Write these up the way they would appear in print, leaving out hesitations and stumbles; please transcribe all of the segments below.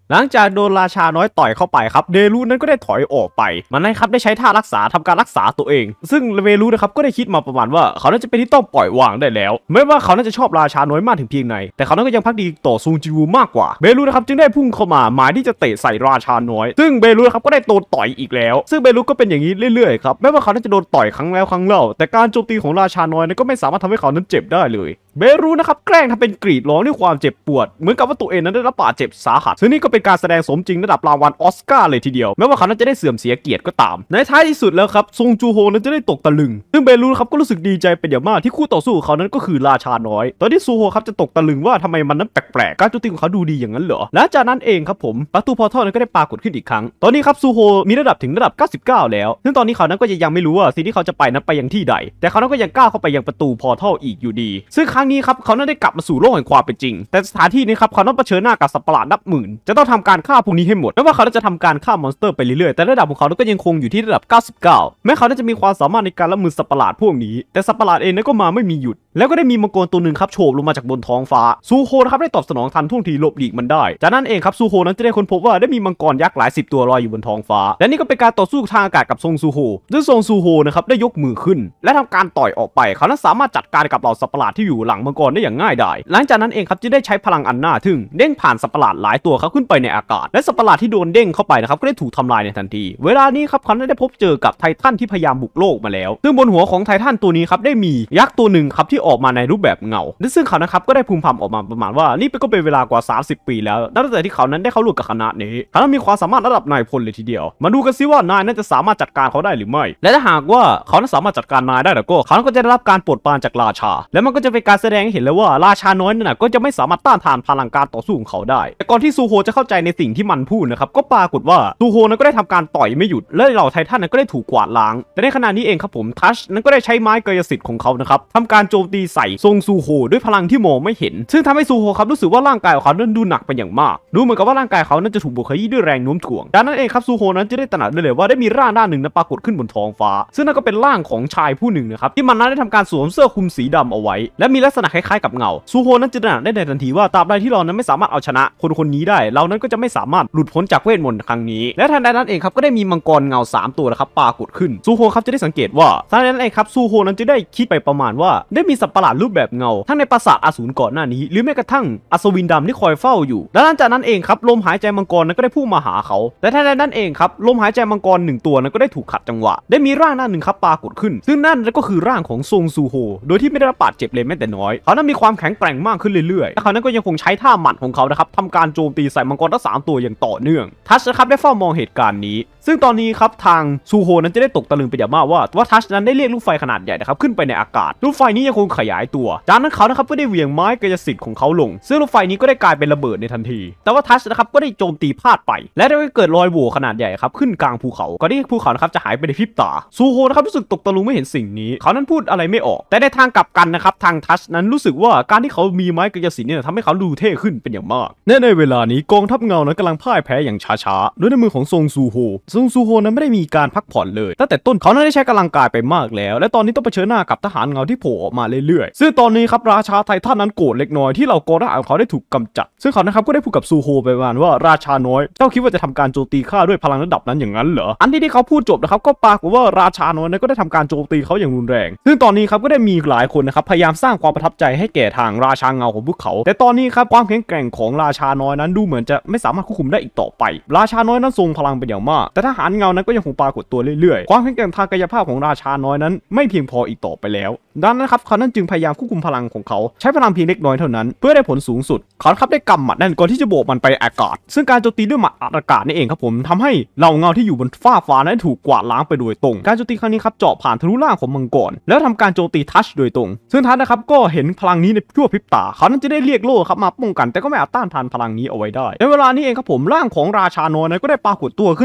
หลังจากโดนราชาน้อยต่อยเข้าไปครับเดรุนั้นก็ได้ถอยออกไปมันนะครับได้ใช้ท่ารักษาทำการรักษาตัวเองซึ่งเวรุนะครับก็ได้คิดมาประมาณว่าเขาน่าจะเป็นที่ต้องปล่อยวางได้แล้วไม่ว่าเขาน่าจะชอบราชาน้อยมากถึงเพียงไหนแต่เขานั้นก็ยังพักดีต่อซุงจิวูมากกว่าเบรุนะครับจึงได้พุ่งเข้ามาหมายที่จะเตะใส่ราชาน้อยซึ่งเบรุนะครับก็ได้โดนต่อยอีกแล้วซึ่งเบรุก็เป็นอย่างนี้เรื่อยๆครับแม้ว่าเขาจะโดนต่อยครั้งแล้วครั้งเล่าแต่การโจมตีของราชาน้อยนั้นก็ไม่สามารถทำให้เขานั้นเจ็บได้เลยเบรุนะครับแกล้งทำเป็นกรีดร้องด้วยความเจ็บปวดเหมือนกับว่าตัวเองนั้นได้รับบาดเจ็บสาหัสซึ่งนี่ก็เป็นการแสดงสมจริงระดับรางวัลออสการ์เลยทีเดียวแม้ว่าเขานั้นจะได้เสื่อมเสียเกียรติก็ตามในท้ายที่สุดแล้วครับซงจูโฮนั้นจะได้ตกตะลึงซึ่งเบรุครับก็รู้สึกดีใจเป็นอย่างมากที่คู่ต่อสู้ของเขานั้นก็คือราชาน้อยตอนที่ซูโฮครับจะตกตะลึงว่าทำไมมันนั้นแปลกๆการโจมตีของเขาดูดีอย่างนั้นเหรอและจากนั้นเองครับผมประตูพอร์ทัลนั้นก็ได้ปรากฏขึ้นอีกครั้งตอนนี้ครับซูโฮมีระดับถึงระดับ99แล้วซึ่งตอนนี้เขานั้นก็ยังไม่รู้ว่าสิ่งที่เขาจะไปนั้นไปยังที่ใดแต่เขานั้นก็ยังก้าวเข้าไปยังประตูพอร์ทัลอีกอยู่ดีซึ่งครั้งนี้ครับเขานั้นได้กลับมาสู่โลกแห่งความเป็นจริงแต่สถานที่นี้ครับเขาต้องเผชิญหน้ากับสัตว์ประหลาดนับหมื่นจะต้องทำการฆ่าพวกนี้ให้หมดไม่ว่าเขาจะทำการฆ่ามอนสเตอร์ไปเรื่อยๆแต่ระดับของเขาก็ยังคงอยู่ที่ระดับ99แม้เขาจะมีความสามารถในการรับมือสัตว์ประหลาดพวกนี้แต่สัตว์ประหลาดเองนั้นก็มาไม่มีหยุดแล้วก็ได้มีมังกรตัวหนึ่งครับโฉบลงมาจากบนท้องฟ้าซูโฮนะครับได้ตอบสนองทันท่วงทีหลบหลีกมันได้จากนั้นเองครับซูโฮนั้นจะได้ค้นพบว่าได้มีมังกรยักษ์หลาย10ตัวลอยอยู่บนท้องฟ้าและนี่ก็เป็นการต่อสู้ทางอากาศกับซงซูโฮซึ่งซงซูโฮนะครับได้ยกมือขึ้นและทำการต่อยออกไปเขานั้นสามารถจัดการกับเหล่าสัตว์ประหลาดที่อยู่หลังมังกรได้อย่างง่ายดายหลังจากนั้นเองครับจะได้ใช้พลังอันน่าทึ่งเด้งผ่านสัตว์ประหลาดหลายตัวเขาขึ้นไปในอากาศและสัตว์ประหลาดที่โดนเด้งเข้าไปนะครับก็ได้ถูกทำลายในทันทีเวลานี้ครับเขาได้พบเจอกับไททันที่พยายามบุกโลกมาแล้วซึ่งบนหัวของไททันตัวนี้ครับได้มียักษ์ตัวหนึ่งครับที่ออกมาในรูปแบบเงาซึ่งเขานะครับก็ได้พูมพำออกมาประมาณว่านี่ก็เป็นเวลากว่า30ปีแล้วตั้งแต่ที่เขานั้นได้เข้าร่วมกับคณะนี้เขามีความสามารถระดับนายพลเลยทีเดียวมาดูกันซิว่านายนั้นจะสามารถจัดการเขาได้หรือไม่และถ้าหากว่าเขานั้นสามารถจัดการนายได้แล้วก็เขาก็จะได้รับการโปรดปรานจากราชาและมันก็จะเป็นการแสดงให้เห็นแล้วว่าราชาน้อยนั่นก็จะไม่สามารถต้านทานพลังการต่อสู้ของเขาได้แต่ก่อนที่ซูโฮจะเข้าใจในสิ่งที่มันพูดนะครับก็ปรากฏว่าซูโฮนั้นก็ได้ทำการต่อยไม่หยุดและเหล่าไททันนั้นก็ได้ถูกกวาดล้างแต่ในขณะนี้เองครับผมทัชนั้นก็ได้ใช้ไม้กายสิทธิ์ของเขานะครับทำการโจมตีใส่ซงซูโฮด้วยพลังที่มองไม่เห็นซึ่งทำให้ซูโฮครับรู้สึกว่าร่างกายของเขานั้นดูหนักไปอย่างมากดูเหมือนกับว่าร่างกายเขานั้นจะถูกบดขยี้ด้วยแรงโน้มถ่วงดังนั้นเองครับซูโฮนั้นจะได้ตระหนักได้เลยว่าได้มีร่างด้านหนึ่งนั้นปรากฏขึ้นบนท้องฟ้าซึ่งนั่นก็เป็นร่างของชายผู้หนึ่งนะครับที่มันนั้นได้ทำการสวมเสื้อคลุมสีดำเอาไว้และมีลักษณะคล้ายๆกับเงาซูโฮนั้นจะตระหนักได้ในทันทีว่าตราบใดที่เรานั้นไม่สามารถเอาชนะคนนี้ได้เรานั้นก็จะไม่สามารถหลุดพ้นจากเวทมนต์ครั้งนี้และทันใดนั้นเองครับก็ได้มีมังกรเงา3ตัวนะครับปรากฏขึ้นซูโฮครับจะได้สังเกตว่าทันใดนั้นเองครับซูโฮนั้นจะได้คิดไปประมาณว่าได้มีสัตว์ประหลาดรูปแบบเงาทั้งในปราสาทอสูรก่อนหน้านี้หรือแม้กระทั่งอัศวินดำที่คอยเฝ้าอยู่และหลังจากนั้นเองครับลมหายใจมังกรนั้นก็ได้พุ่งมาหาเขาแต่ทันใดนั้นเองครับลมหายใจมังกร1ตัวนั้นก็ได้ถูกขัดจังหวะได้มีร่างหน้าหนึ่งครับปรากฏขึ้นซึ่งนั่นก็คือร่างของซงซูโฮโดยที่ไม่ได้รับบาดเจ็บเลยแม้แต่น้อยเขานั้นมีความแข็งแกร่งมากขึ้นเรื่อยๆและเขานั้นก็ยังคงใช้ท่าหมัดของเขานะครับทำการโจมตีใส่มังกรทั้ง3ตัวอย่างต่อเนื่องทัชนะครับได้เฝ้ามองเหตุการณ์นี้ซึ่งตอนนี้ครับทางซูโฮนั้นจะได้ตกตะลึงไปอย่างมากว่าทัชนั้นได้เรียกลูกไฟขนาดใหญ่นะครับขึ้นไปในอากาศลูกไฟนี้ยังคงขยายตัวจากนั้นเขานะครับก็ได้เหวี่ยงไม้กายสิทธิ์ของเขาลงซึ่งลูกไฟนี้ก็ได้กลายเป็นระเบิดในทันทีแต่ว่าทัชนะครับก็ได้โจมตีพลาดไปและได้เกิดรอยโหว่ขนาดใหญ่ครับขึ้นกลางภูเขาก่อนที่ภูเขานะครับจะหายไปในพริบตาซูโฮนะครับรู้สึกตกตะลุงไม่เห็นสิ่งนี้เขานั้นพูดอะไรไม่ออกแต่ในทางกลับกันนะครับทางทัชนั้นรู้สึกว่าการที่เขามีไม้กายสิทธิ์เนี่ยทำให้เขาดูเท่ขึ้นเป็นอย่างมากในเวลานี้กองทัพเงานั้นกำลังพ่ายแพ้อย่างช้าๆด้วยมือของซงซูโฮนั้นไม่ได้มีการพักผ่อนเลยตั้งแต่ต้นเขานั้นได้ใช้กำลังกายไปมากแล้วและตอนนี้ต้องเผชิญหน้ากับทหารเงาที่โผล่ออกมาเรื่อยๆซึ่งตอนนี้ครับราชาไททันนั้นโกรธเล็กน้อยที่เหล่ากองทหารของเขาได้ถูกกำจัดซึ่งเขานะครับก็ได้พูดกับซูโฮไปประมาณว่าราชาน้อยเจ้าคิดว่าจะทำการโจมตีข้าด้วยพลังระดับนั้นอย่างนั้นเหรออันที่เขาพูดจบนะครับก็ปรากฏว่าราชาน้อยนั้นก็ได้ทำการโจมตีเขาอย่างรุนแรงซึ่งตอนนี้ครับก็ได้มีหลายคนนะครับพยายามสร้างความประทับใจให้แก่ทางราชาเงาของพวกเขาแต่ตอนนี้ครับความแข็งแกร่งของราชาน้อยนั้นดูเหมือนจะไม่สามารถควบคุมได้อีกต่อไปราชาน้อยนั้นทรงพลังเป็นอย่างมากแต่ทหารเงานั้นก็ยังคงปรากฏตัวเรื่อยๆความแข็งแกร่งทางกายภาพของราชาน้อยนั้นไม่เพียงพออีกต่อไปแล้วดังนั้นครับเขานั้นจึงพยายามควบคุมพลังของเขาใช้พลังเพียงเล็กน้อยเท่านั้นเพื่อได้ผลสูงสุดเขาครับได้กำหมัดนั่นก่อนที่จะโบกมันไปอากาศซึ่งการโจมตีด้วยหมัดอากาศนี่เองครับผมทำให้เหล่าเงาที่อยู่บนฟ้าฟ้านั้นถูกกวาดล้างไปโดยตรงการโจมตีครั้งนี้ครับเจาะผ่านทะลุร่างของมังกรแล้วทำการโจมตีทัชโดยตรงซึ่งทัชนะครับก็เห็นพลังนี้ในชั่วพริบตาเขานั้นจะได้เรียกโล่ครับมาป้องกันแต่ก็ไม่อาจต้านทานพลังนี้เอาไว้ได้ในเวลานี้เองครับผมร่างของราชาน้อยนั้นก็ได้ปรากฏตัวขึ้นข้างหลังของ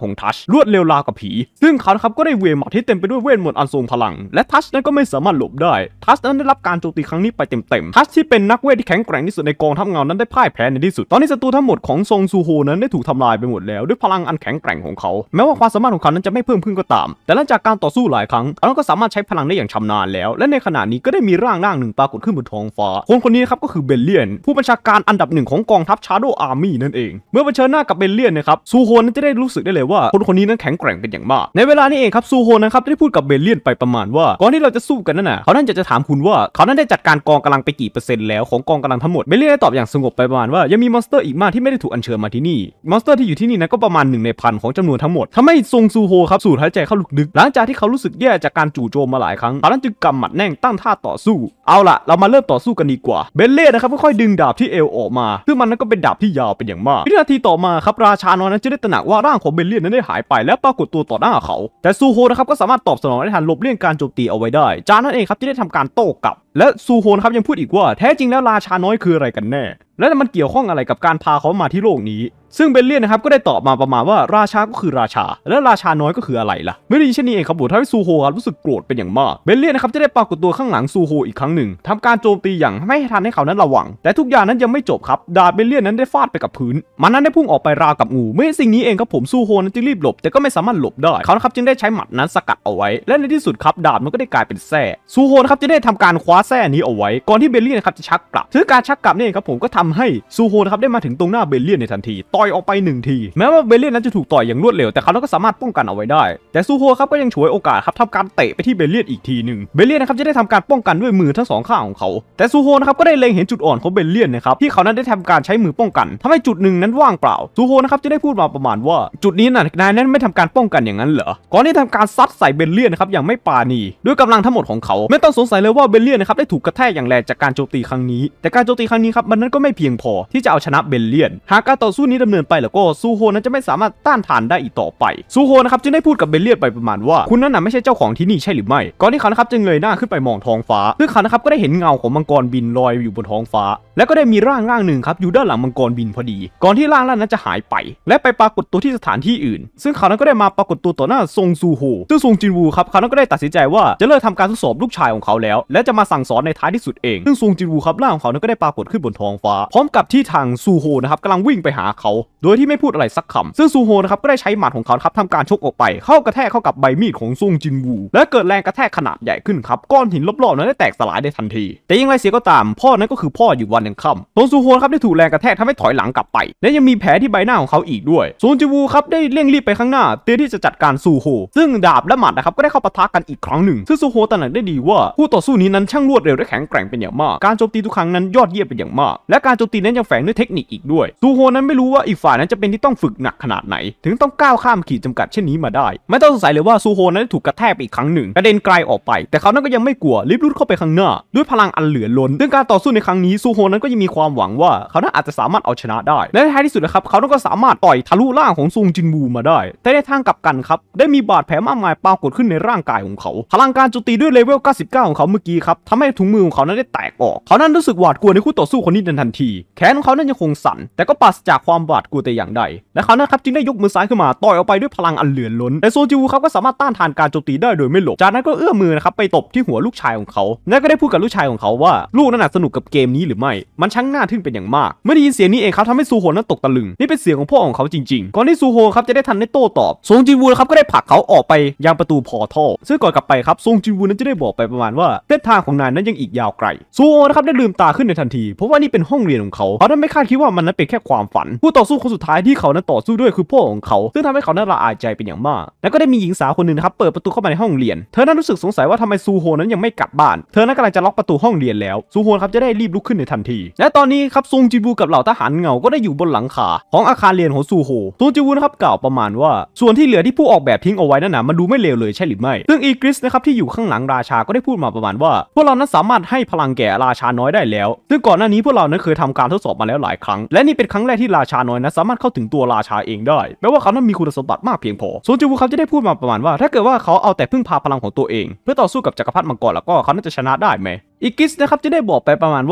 ของทัชรวดเร็วราวกับผีซึ่งเขาครับก็ได้เวหมัดที่เต็มไปด้วยเวทมนต์อันทรงพลังและทัชนั้นก็ไม่สามารถหลบได้ทัชนั้นได้รับการโจมตีครั้งนี้ไปเต็มทัชที่เป็นนักเวทที่แข็งแกร่งที่สุดในกองทัพเงานั้นได้พ่ายแพ้ในที่สุดตอนนี้ศัตรูทั้งหมดของซงซูโฮนั้นได้ถูกทำลายไปหมดแล้วด้วยพลังอันแข็งแกร่งของเขาแม้ว่าความสามารถของเขานั้นจะไม่เพิ่มขึ้นก็ตามแต่หลังจากการต่อสู้หลายครั้งเขาก็สามารถใช้พลังได้อย่างชำนาญแล้วและในขณะนี้ก็ได้มีร่างหนึ่งปรากฏขึ้นบนท้องฟ้าคนนี้ครับก็คือเบลเลียนผู้บัญชาการอันดับหนึ่งของกองทัพชาโดว์อาร์มี่นั่นเองเมื่อเผชิญหน้ากับเบลเลียนนะครับซูโฮนั้นจะได้รู้สึกได้เลยว่าคนนี้นั้นแข็งแกร่งเป็นอย่างมากในเวลานี้เองครับซูโฮนะครับได้พูดกับเบลเลียนไปประมาณว่าก่อนที่เราจะสู้กันนั่นน่ะเขานั้นจะถามคุณว่าเขานั้นได้จัดการกองกำลังไปกี่เปอร์เซ็นต์แล้วของกองกำลังทั้งหมดเบลเลียนได้ตอบอย่างสงบไปประมาณว่ายังมีมอนสเตอร์อีกมากที่ไม่ได้ถูกอัญเชิญมาที่นี่มอนสเตอร์ที่อยู่ที่นี่นั้นก็ประมาณ1 ใน 1,000ของจำนวนทั้งหมดทำให้ซงซูโฮครับสูดหายใจเข้าลึกๆหลังจากที่เขารู้สึกแย่จากการจู่โจมมาหลายครั้งเขานั้นจึงกำหมัดแน่งตั้งท่าต่อสู้เอาล่ะเรามาเริ่มต่อสู้กันดีกว่าเบลเลียนนะครับค่อยๆดึงดาบที่เอวออกมาซึ่งมันนั้นก็เป็นดาบที่ยาวเป็นอย่างมากวินาทีต่อมาครับราชาน้อยนั้นจะได้ตระหนักว่าร่างของเบลเลียนนั้นได้หายไปและปรากฏตัวต่อหน้าเขาแต่ซูโฮนะครับก็สามารถตอบสนองได้ทันหลบเลี่ยงการโจมตีเอาไว้ได้จากนั้นเองครับจะได้ทำการโต้กลับและซูโฮนะครับยังพูดอีกว่าแท้จริงแล้วราชาน้อยคืออะไรกันแน่และมันเกี่ยวข้องอะไรกับการพาเขามาที่โลกนี้ซึ่งเบลเลียนนะครับก็ได้ตอบมาประมาณว่าราชาก็คือราชาและราชาน้อยก็คืออะไรล่ะไม่ได้ยินเช่นนี้เองครับบุตรทำให้ซูโฮรู้สึกโกรธเป็นอย่างมากเบลเลียนนะครับจะได้ปรากฏตัวข้างหลังซูโฮอีกครั้งหนึ่งทำการโจมตีอย่างไม่ให้ทันให้เขานั้นระวังแต่ทุกอย่างนั้นยังไม่จบครับดาบเบลเลียนนั้นได้ฟาดไปกับพื้นมันนั้นได้พุ่งออกไปราวกับงูเมื่อสิ่งนี้เองครับผมซูโฮนั้นจึงรีบหลบแต่ก็ไม่สามารถหลบได้เขานะครับจึงได้ใช้หมัดนั้นสกัดเอาไว้และในที่สุดครับดาบมันก็ได้กลายเป็นแส้ซูโฮนะครับจะได้ทำการคว้าแส้นี้เอาไว้ก่อนที่เบลเลียนนะครับจะชักกลับซึ่งการชักกลับนี่เองครับผมก็ทำให้ซูโฮนะครับได้มาถึงตรงหน้าเบลเลียนในทันทีต่อยออกไป1 ทีแม้ว่าเบลเลียนนั้นจะถูกต่อยอย่างรวดเร็วแต่เขาก็สามารถป้องกันเอาไว้ได้แต่ซูโฮครับก็ยังฉวยโอกาสครับทำการเตะไปที่เบลเลียนอีกทีหนึ่งเบลเลียนนะครับจะได้ทำการป้องกันด้วยมือทั้ง2 ข้างของเขาแต่ซูโฮนะครับก็ได้เล็งเห็นจุดอ่อนของเบลเลียนนะครับที่เขานั้นได้ทำการใช้มือป้องกันทำให้จุดหนึ่งนั้นว่างเปล่าซูโฮนะครับจะได้พูดมาประมาณว่าจุดนี้น่ะนายนั้นไม่ทำการป้องกันอย่างนั้นเหรอก่อนที่ทำการซัดใส่เบลเลียนนะครับอย่างไม่ปราณีด้วยกำลังทั้งหมดของเขาไม่ต้องสงสัยเลยว่าเบลเลียนนะครับได้ถูกกระแทกอย่างแรงจากการโจมตีครั้งนี้แต่การโจมตีครั้งนี้ครับมันนั้นก็ไม่เพียงพอที่จะเอาชนะเบลเลียนหากการต่อสู้นี้ดำเนินไปแล้วก็ซูโฮนั้นจะไม่สามารถต้านทานได้อีกต่อไปซูโฮนะครับจึงได้พูดกับเบลเลียนไปประมาณว่าคุณนั้นน่ะไม่ใช่เจ้าของที่นี่ใช่หรือไม่ก่อนที่เขานะครับจึงเงยหน้าขึ้นไปมองท้องฟ้าซึ่งเขานะครับก็ได้เห็นเงาของมังกรบินลอยอยู่บนท้องฟ้าและก็ได้มีร่างหนึ่งครับอยู่ด้านหลังมังกรบินพอดีก่อนที่ร่างนั้นจะหายไปและไปปรากฏตัวที่สถานที่อื่นซึ่งเขานั้นก็ได้มาปรากฏตัวต่อหน้าซงซูโฮซึ่งซงจินวูครับเขานั้นก็ได้ตัดสินใจว่าจะเลิกทำการทดสอบลูกชายของเขาแล้วและจะมาสั่งสอนในท้ายที่สุดเองซึ่งซงจินวูครับร่างของเขานั้นก็ได้ปรากฏขึ้นบนท้องฟ้าพร้อมกับที่ทางซูโฮนะครับกำลังวิ่งไปหาเขาโดยที่ไม่พูดอะไรสักคำซึ่งซูโฮนะครับก็ได้ใช้หมัดของเขาครับทำการชกออกไปเข้ากระแทกเข้ากับใบมีดของซงจินวูและเกิดแรงกระแทกขนาดใหญ่ขึ้นครับก้อนหินรอบๆนั้นได้แตกสลายได้ทันทีแต่ยังไรเสียก็ตามพ่อนั้นก็คือพ่ออยู่วันยังค่ำซงซูโฮครับได้ถูกแรงกระแทกทำให้ถอยหลังกลับไปและยังมีแผลที่ใบหน้าของเขาอีกด้วยซงจินวูครับได้เร่งรีบไปข้างหน้าเตรียมที่จะจัดการซูโฮซึ่งดาบและหมัดนะครับก็ได้เข้าปะทะกันอีกครั้งหนึ่งซึ่งซูโฮตระหนักได้ดีว่าคู่ต่อสู้นี้นั้นช่างรวดเร็วและแข็งแกร่งเป็นอย่างมากการโจมตีทุกครั้งนั้นยอดเยี่ยมเป็นอย่างมากและการโจมตีนั้นยังแฝงด้วยเทคนิคอีกด้วยซูโฮนั้นไม่รู้ว่าอีกฝ่ายนั้นจะเป็นที่ต้องฝึกหนักขนาดไหนถึงต้องก้าวข้ามขีดจำกัดเช่นนี้มาได้ไม่ต้องสงสัยเลยว่าซูโฮนั้นถูกกระแทกไปอีกครั้งหนึ่งกระเด็นไกลออกไปแต่เขานั้นก็ยังไม่กลัวรีบรุดเข้าไปข้างหน้าด้วยพลังอันเหลือล้นซึ่งการต่อสู้ในครั้งนี้ซูโฮนั้นก็ยังมีความหวังว่าเขานั้นอาจจะสามารถเอาชนะได้และในท้ายที่สุดนะครับเขานั้นก็สามารถต่อยทะลุร่างของซงจินวูมาได้แต่ในทางกลับกันครับได้มีบาดแผลมากมายปรากฏขึ้นในร่างกายของเขาพลังการโจมตีด้วยเลเวล99ของเขาเมื่อกี้ครับทำให้ถุงมือของเขานั้นได้แตกออกเขานั้นรู้สึกหวาดกลัวในคู่ต่อสู้คนนี้ทันทีแขนของเขานั้นยังคงสั่นแต่ก็ปราศจากความหวาดกลัวแต่อย่างใดและเขานั้นครับจึงได้ยกมือซ้ายขึ้นมาต่อยออกไปด้วยพลังอันเหลือล้นแต่โซจิวูครับก็สามารถต้านทานการโจมตีได้โดยไม่หลบจากนั้นก็เอื้อมมือนะครับไปตบที่หัวลูกชายของเขาและก็ได้พูดกับลูกชายของเขาว่าลูกนั้นสนุกกับเกมนี้หรือไม่มันช่างน่าทึ่งเป็นอย่างมากเมื่อได้ยินเสียงนี้เองครับทำให้ซูโฮนั้นตกตะลึงนี่เป็นเสียงของพ่อของเขาจริงๆก่อนที่ซูโฮครับจะได้ทันได้โต้ตอบซงจินวูครับก็ได้ผลักเขาออกไปยังประตูพอร์ทัลซึ่งก่อนกลับไปครับซงจินวูนั้นจะได้บอกไปประมาณว่าเส้นทางของนายนั้นยังอีกยาวไกลซูโฮนะครับได้ลืมตาขึ้นในทันทีเพราะว่านี่เป็นห้องเรียนของเขานั้นไม่คาดคิดว่ามันนั้นเป็นแค่ความฝันผู้ต่อสู้คนสุดท้ายที่เขานั้นต่อสู้ด้วยคือพ่อของเขาซึ่งทำให้เขานั้นละอายใจเป็นอย่างมากและก็ได้มีหญิงสาวคนหนึ่งนะครับเปิดประตูเข้ามาในห้องเรียนเธอนั้นรู้สึกสงสัยว่าทำไมซูโฮนั้นยังไม่กลับบ้านเธอนั้นกำลังจะล็อกประตูห้องเรียนแล้วซูโฮครับจะได้รีบลุกขึ้นในทันทีและตอนนี้ครับซงจินวูกับเหล่าทหารเงาก็ได้อยู่บนหลังคาของอาคารเรียนของซูโฮซงจินวูนะครับกล่าวประมาณว่าส่วนที่เหลือที่ผู้ออกแบบทิ้งเอาไว้นั้นมันดูไม่เลวเลยใช่หรือไม่ซึ่งอีกริสนะครับที่อยู่ข้างหลังราชาก็ได้พูดมาประมาณว่าพวกเรานั้นสามารถให้พลังแก่ราชาน้อยได้แล้วซึ่งก่อนหน้านี้พวกเรานั้นเคยทำการทดสอบมาแล้วหลายครั้งและนี่เป็นครั้งแรกที่ราชาน้อยนั้นสามารถเข้าถึงตัวราชาเองได้แม้ว่าเขานั้นมีคุณสมบัติมากเพียงพอซงจินวูเขาจะได้พูดมาประมาณว่าถ้าเกิดว่าเขาเอาแต่พึ่งพาพลังของตัวเองเพื่อต่อสู้กับจักรพรรดิมังกรแล้วก็เขาน่าจะชนะได้ไหมอีกิสนะครับจะได้บอกไปประมาณว่า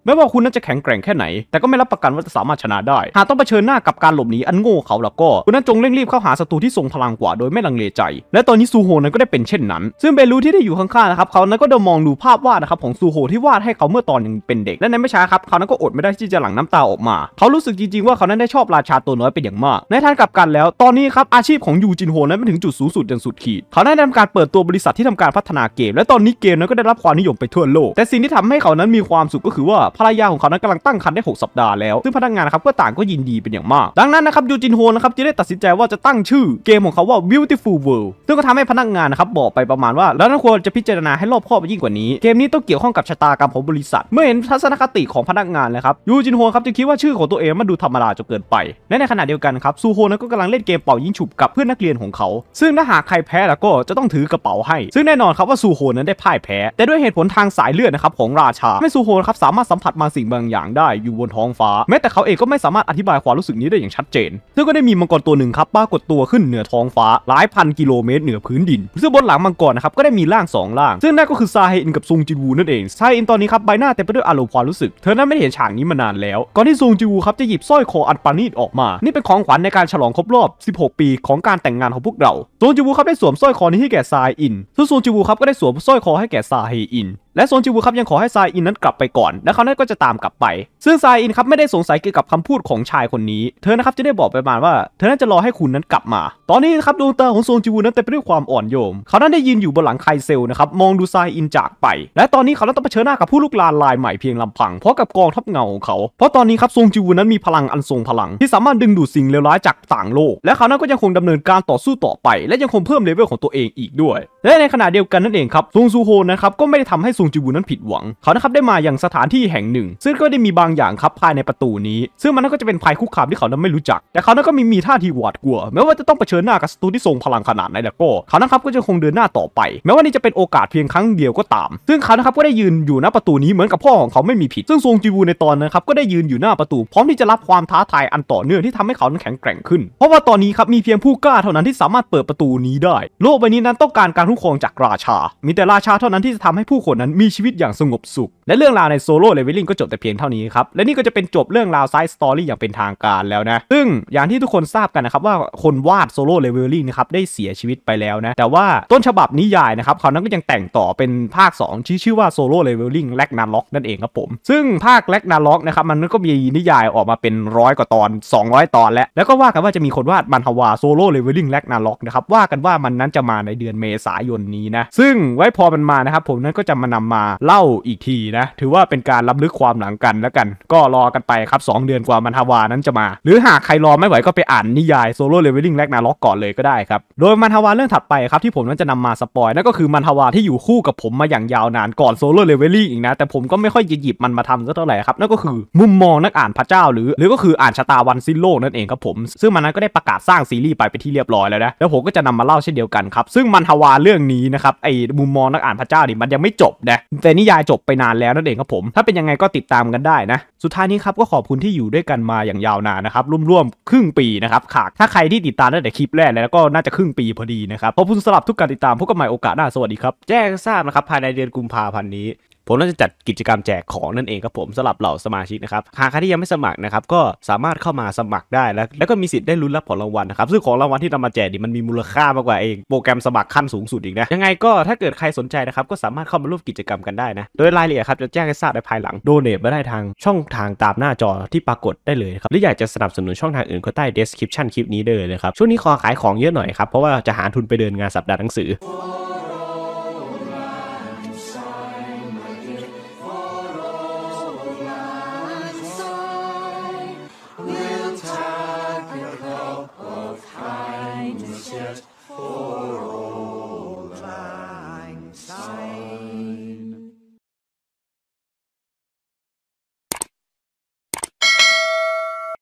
ไม่ว่าคุณนั้นจะแข็งแกร่งแค่ไหนแต่ก็ไม่รับประกันว่าจะสามารถชนะได้หากต้องเผชิญหน้ากับการหลบหนีอันโง่เขลาแล้วก็คุณนั้นจงเร่งรีบเข้าหาศัตรูที่ทรงพลังกว่าโดยไม่ลังเลใจและตอนนี้ซูโฮนั้นก็ได้เป็นเช่นนั้นซึ่งเบลูที่ได้อยู่ข้างๆนะครับเขานั้นก็ได้มองดูภาพวาดนะครับของซูโฮที่วาดให้เขาเมื่อตอนยังเป็นเด็กและในไม่ช้าครับเขานั้นก็อดไม่ได้ที่จะหลั่งน้ำตาออกมาเขารู้สึกจริงๆว่าเขานั้นได้ชอบราชาตัวน้อยเป็นอย่างมากในทางกลับกันแล้วตอนนี้ครับอาชีพของยูจินโฮนั้นเป็นถึงจุดสูงสุดอย่างสุดขีดเขาได้ทำการเปิดตัวบริษัทที่ทำการพัฒนาเกมและตอนนี้เกมนั้นก็ได้รับความนิยมไปทั่วโลกแต่สิ่งที่ทำให้เขานั้นมีความสุขก็คือว่าภรรยาของเขานั้นกำลังตั้งครรภ์ได้6 สัปดาห์แล้วซึ่งพนักงานครับก็ต่างก็ยินดีเป็นอย่างมากดังนั้นนะครับยูจินโฮนะครับจึงได้ตัดสินใจว่าจะตั้งชื่อเกมของเขาว่า Beautiful World ซึ่งก็ทำให้พนักงานนะครับบอกไปประมาณว่าแล้วนั้นควรจะพิจารณาให้รอบคอบยิ่งกว่านี้เกมนี้ต้องเกี่ยวข้องกับชะตากรรมของบริษัทเมื่อเห็นทัศนคติของพนักงานเลยครับยูจินโฮครับจึงคิดว่าชื่อของตัวเองมันดูธรรมดาจนเกินไปและในขณะเดียวกันครับซูโฮนั้นก็กำลังเล่นเกมเป่ายิงฉุบกับเพื่อนนักเรียนของเขาซึ่งถ้าหากใครแพ้แล้วก็จะต้องถือกระเป๋าให้ซึ่งแน่นอนครับว่าซูโฮนั้นได้พ่ายแพ้แต่ด้วยเหตุผลทางสายเลือดนะครับของราชาไม่ซูโฮครับสามารถสัมผัสมาสิ่งบางอย่างได้อยู่บนท้องฟ้าแม้แต่เขาเองก็ไม่สามารถอธิบายความรู้สึกนี้ได้อย่างชัดเจนซึ่งก็ได้มีมังกรตัวหนึ่งครับปรากฏตัวขึ้นเหนือท้องฟ้าหลายพันกิโลเมตรเหนือพื้นดินซึ่งบนหลังมังกรนะครับก็ได้มีร่าง2 ร่างซึ่งนั่นก็คือซาเฮอินกับซงจิวูนั่นเองซาเฮอินตอนนี้ครับใบหน้าเต็มไปด้วยอารมณ์ความรู้สึกเธอนั้นไม่ได้เห็นฉากนี้มานานแล้วก่อนที่ซงจิวูครับจะหยิบสร้อยคออันปราณีตออกมานี่เป็นของขวัญในการฉลองครบรอบ16 ปีของการแต่งงานของพวกเราซงจิวูครับได้สวมสร้อยคอนี้ให้แก่ซาเฮอินซึ่งซงจิวูครับก็ได้สวมสร้อยคอให้แก่ซาเฮอินและซงจิวูครับยังขอให้ซาอินนั้นกลับไปก่อนและเขานั้นก็จะตามกลับไปซึ่งซาอินครับไม่ได้สงสัยเกี่ยวกับคำพูดของชายคนนี้เธอนะครับจะได้บอกไปประมาณว่าเธอนั้นจะรอให้คุณนั้นกลับมาตอนนี้ครับดวงตาของซงจิวูนั้นเต็มไปด้วยความอ่อนโยนเขานั้นได้ยืนอยู่บนหลังไคเซลนะครับมองดูซาอินจากไปและตอนนี้เขาต้องเผชิญหน้ากับผู้ลุกลานลายใหม่เพียงลำพังเพราะกับกองทัพเงาของเขาเพราะตอนนี้ครับซงจิวูนั้นมีพลังอันทรงพลังที่สามารถดึงดูดสิ่งเลวร้ายจากต่างโลกและเขานั้นก็ยังคงดำเนินการต่อสู้ต่อไปและยังคงเพิ่มเลเวลของตัวเองอีกด้วยและในขณะเดียวกันนั่นเองครับซงซูโฮนะครับก็ไม่ได้ทำให้ซงจิวูนั้นผิดหวังเขานะครับได้มาอย่างสถานที่แห่งหนึ่งซึ่งก็ได้มีบางอย่างครับภายในประตูนี้ซึ่งมันก็จะเป็นภัยคุกคามที่เขานั้นไม่รู้จักแต่เขานั้นก็มีท่าทีหวาดกลัวแม้ว่าจะต้องเผชิญหน้ากับศัตรูที่ทรงพลังขนาดไหนแล้วก็เขานะครับก็จะคงเดินหน้าต่อไปแม้ว่านี่จะเป็นโอกาสเพียงครั้งเดียวก็ตามซึ่งเขานะครับก็ได้ยืนอยู่หน้าประตูนี้เหมือนกับพ่อของเขาไม่มีผิดซึ่งซงจิวูในตอนนั้นครับก็ได้ยืนอยู่หน้าประตูพร้อมที่จะรับความท้าทายอันต่อเนื่องที่ทำให้เขานั้นแข็งแกร่งขึ้นเพราะว่าตอนนี้ครับมีเพียงผู้กล้าเท่านั้นที่สามารถเปิดประตูนี้ได้โลกใบนี้นั้นต้องการคุ้มครองจากราชามีแต่ราชาเท่านั้นที่จะทำให้ผู้คนนั้นมีชีวิตอย่างสงบสุขและเรื่องราวในโซโล่เลเวลลิ่งก็จบแต่เพียงเท่านี้ครับและนี่ก็จะเป็นจบเรื่องราวไซด์สตอรี่อย่างเป็นทางการแล้วนะซึ่งอย่างที่ทุกคนทราบกันนะครับว่าคนวาดโซโล่เลเวลลิ่งนะครับได้เสียชีวิตไปแล้วนะแต่ว่าต้นฉบับนิยายนะครับเขานั้นก็ยังแต่งต่อเป็นภาค2ชื่อว่าโซโล่เลเวลลิ่งแร็กนาร็อกนั่นเองครับผมซึ่งภาคแร็กนาร็อกนะครับมันก็มีนิยายออกมาเป็น100 กว่าตอน200 ตอนแล้วก็ว่ากันว่าจะมีคนวาดมันฮวาโซโล่เลเวลลิ่งแร็กนาร็อกนะครับว่ากันว่ามันนั้นจะมาในเดือนเมษายนนี้นะซึ่งไว้พอมันมานะครับผมนั้นก็จะมานำมาเล่าอีกทีนะถือว่าเป็นการล้ำลึกความหลังกันแล้วกันก็รอกันไปครับ2 เดือนกว่ามันฮวานั้นจะมาหรือหากใครรอไม่ไหวก็ไปอ่านนิยายโซโล่เลเวลลิ่งแร็กนาร็อกก่อนเลยก็ได้ครับโดยมันฮวาเรื่องถัดไปครับที่ผมนั้นจะนำมาสปอยนั่นก็คือมันฮวาที่อยู่คู่กับผมมาอย่างยาวนานก่อนโซโล่เลเวลลิ่งอีกนะแต่ผมก็ไม่ค่อยหยิบมันมาทำซะเท่าไหร่ครับนั่นก็คือมุมมองนักอ่านพระเจ้าหรือก็คืออ่านชะตาวันสิ้นโลกนั่นเองครับผมซึ่งมันนั้นก็ได้ประกาศสร้างซีรีส์ไปเป็นที่เรียบร้อยแล้วนะแล้วผมก็จะนำมาเล่าเช่นเดียวกันครับซึ่งมันฮวาเรื่องนี้นะครับไอ้มุมมองนักอ่านพระเจ้านี่มันยังไม่จบนะแต่นิยายจบไปนานแล้วนั่นเองครับผมถ้าเป็นยังไงก็ติดตามกันได้นะสุดท้ายนี้ครับก็ขอบคุณที่อยู่ด้วยกันมาอย่างยาวนานนะครับร่วมครึ่งปีนะครับถ้าใครที่ติดตามตั้งแต่คลิปแรกแล้วก็น่าจะครึ่งปีพอดีนะครับขอบคุณสำหรับทุกการติดตามพบกันใหม่โอกาสหน้าสวัสดีครับแจ้งทราบนะครับภายในเดือนกุมภาพันธ์นี้ผมน่าจะจัดกิจกรรมแจกของนั่นเองครับผมสำหรับเหล่าสมาชิกนะครับหากใครที่ยังไม่สมัครนะครับก็สามารถเข้ามาสมัครได้แล้วก็มีสิทธิ์ได้ลุ้นรับของรางวัลนะครับซึ่งของรางวัลที่นำมาแจกนี่มันมีมูลค่ามากกว่าเองโปรแกรมสมัครขั้นสูงสุดอีกนะยังไงก็ถ้าเกิดใครสนใจนะครับก็สามารถเข้ามาร่วมกิจกรรมกันได้นะโดยรายละเอียดครับจะแจ้งให้ทราบในภายหลังโดเนทมาได้ทางช่องทางตามหน้าจอที่ปรากฏได้เลยครับหรืออยากจะสนับสนุนช่องทางอื่นก็ใต้ description คลิปนี้ได้เลยนะครับช่วงนี้ขอขายของเยอะหน่อยครับเพราะว่าจะหาทุนไปเดินงานสัปดาห์หนังสือ